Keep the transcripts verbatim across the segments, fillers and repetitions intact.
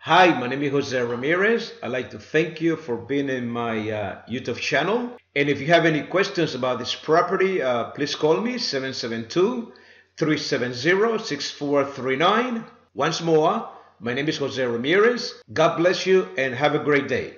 Hi, my name is Jose Ramirez. I'd like to thank you for being in my uh, YouTube channel. And if you have any questions about this property, uh, please call me seven seven two, three seven zero, six four three nine. Once more, my name is Jose Ramirez. God bless you and have a great day.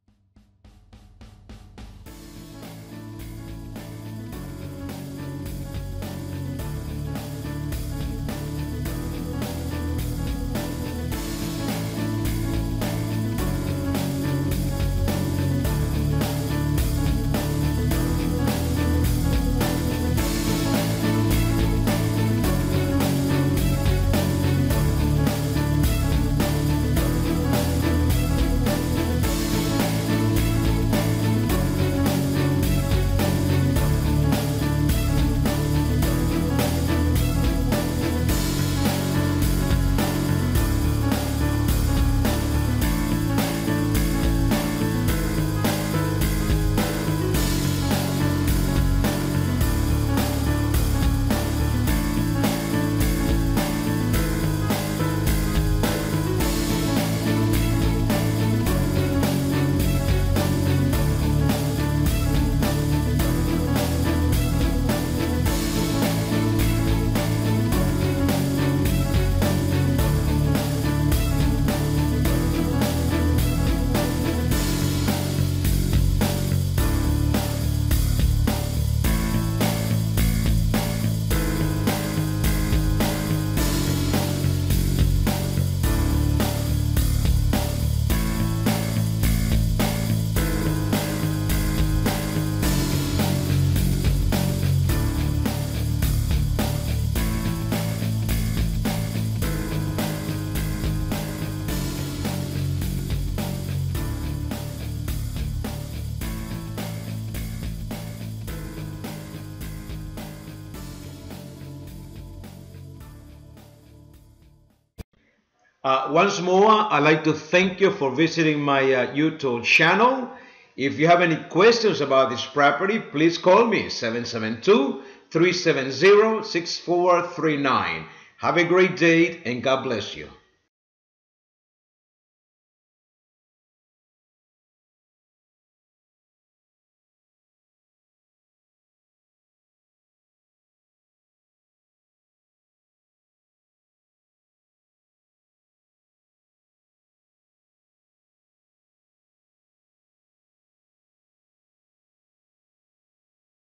Uh, once more, I'd like to thank you for visiting my uh, YouTube channel. If you have any questions about this property, please call me seven seven two, three seven zero, six four three nine. Have a great day and God bless you.